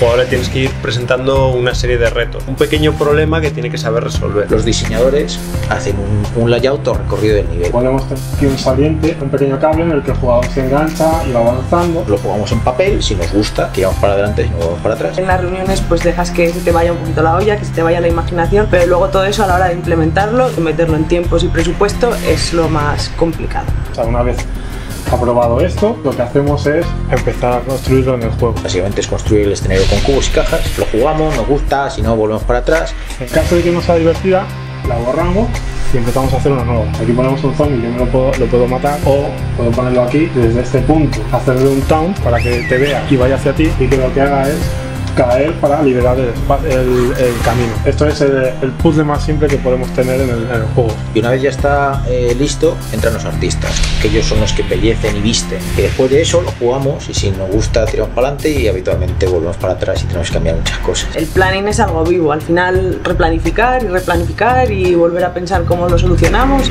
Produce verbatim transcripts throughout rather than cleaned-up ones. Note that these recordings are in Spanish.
jugador le tienes que ir presentando una serie de retos, un pequeño problema que tiene que saber resolver. Los diseñadores hacen un, un layout o recorrido del nivel. Podemos tener aquí un saliente, un pequeño cable en el que el jugador se engancha y va avanzando. Lo jugamos en papel, si nos gusta, tiramos para adelante, si no vamos para atrás. En las reuniones pues dejas que se te vaya un poquito la olla, que se te vaya la imaginación, pero luego todo eso a la hora de implementarlo y meterlo en tiempos y presupuesto es lo más complicado. O sea, una vez aprobado esto, lo que hacemos es empezar a construirlo en el juego. Básicamente es construir el escenario con cubos y cajas, lo jugamos, nos gusta, si no volvemos para atrás. En caso de que no sea divertida, la borramos y empezamos a hacer una nueva. Aquí ponemos un zombie, yo me lo puedo, lo puedo matar, o puedo ponerlo aquí desde este punto, hacerle un taunt para que te vea y vaya hacia ti, y que lo que haga es caer para liberar el, el, el camino. Esto es el, el puzzle más simple que podemos tener en el, en el juego. Y una vez ya está eh, listo, entran los artistas, que ellos son los que embellecen y visten. Y después de eso lo jugamos y si nos gusta tiramos para adelante y habitualmente volvemos para atrás y tenemos que cambiar muchas cosas. El planning es algo vivo, al final replanificar y replanificar y volver a pensar cómo lo solucionamos.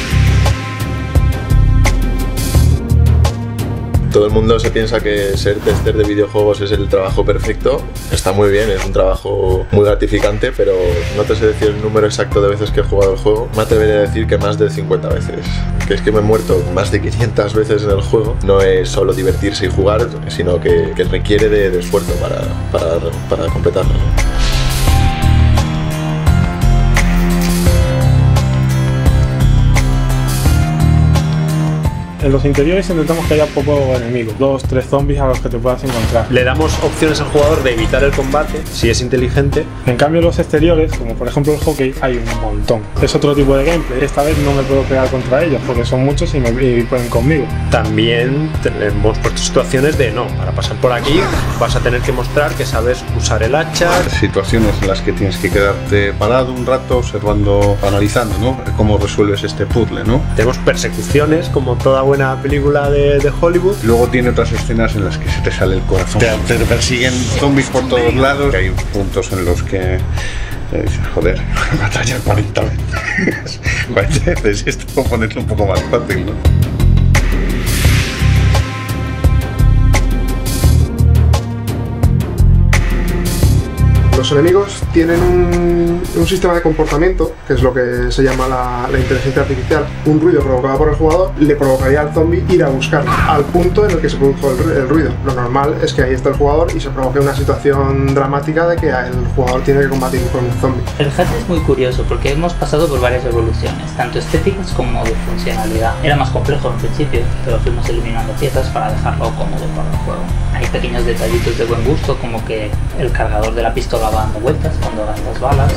Todo el mundo se piensa que ser tester de videojuegos es el trabajo perfecto. Está muy bien, es un trabajo muy gratificante, pero no te sé decir el número exacto de veces que he jugado el juego. Me atrevería a decir que más de cincuenta veces. Que es que me he muerto más de quinientas veces en el juego. No es solo divertirse y jugar, sino que, que requiere de, de esfuerzo para, para, para completarlo. En los interiores intentamos que haya poco enemigos, dos, tres zombies a los que te puedas encontrar. Le damos opciones al jugador de evitar el combate, si es inteligente. En cambio en los exteriores, como por ejemplo el hockey, hay un montón. Es otro tipo de gameplay. Esta vez no me puedo pegar contra ellos porque son muchos y me y pueden conmigo. También hemos puesto situaciones de no, para pasar por aquí vas a tener que mostrar que sabes usar el hacha. Situaciones en las que tienes que quedarte parado un rato observando, analizando, ¿no? Cómo resuelves este puzzle, ¿no? Tenemos persecuciones como toda buena película de, de Hollywood. Luego tiene otras escenas en las que se te sale el corazón. Te, te persiguen zombies por todos lados. Hay puntos en los que eh, dices, joder, batallar cuarenta veces. cuarenta veces, esto puedo ponerlo un poco más fácil, ¿no? Los enemigos tienen un, un sistema de comportamiento, que es lo que se llama la, la inteligencia artificial. Un ruido provocado por el jugador le provocaría al zombie ir a buscarlo, al punto en el que se produjo el, el ruido. Lo normal es que ahí esté el jugador y se provoque una situación dramática de que el jugador tiene que combatir con un zombie. El H U D es muy curioso porque hemos pasado por varias evoluciones, tanto estéticas como de funcionalidad. Era más complejo en principio, pero fuimos eliminando piezas para dejarlo cómodo para el juego. Hay pequeños detallitos de buen gusto, como que el cargador de la pistola va dando vueltas cuando gastas balas.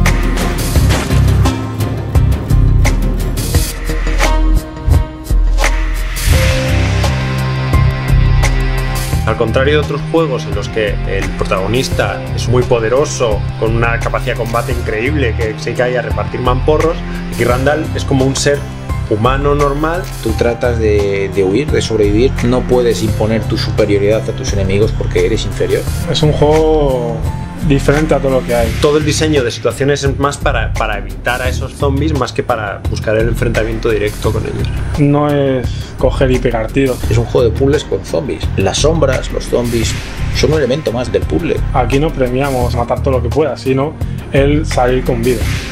Al contrario de otros juegos en los que el protagonista es muy poderoso, con una capacidad de combate increíble, que se cae a repartir mamporros, aquí Randall es como un ser humano normal. Tú tratas de, de huir, de sobrevivir, no puedes imponer tu superioridad a tus enemigos porque eres inferior. Es un juego diferente a todo lo que hay. Todo el diseño de situaciones es más para, para evitar a esos zombies más que para buscar el enfrentamiento directo con ellos. No es coger y pegar tiros. Es un juego de puzzles con zombies. Las sombras, los zombies, son un elemento más del puzzle. Aquí no premiamos matar todo lo que puedas, sino el salir con vida.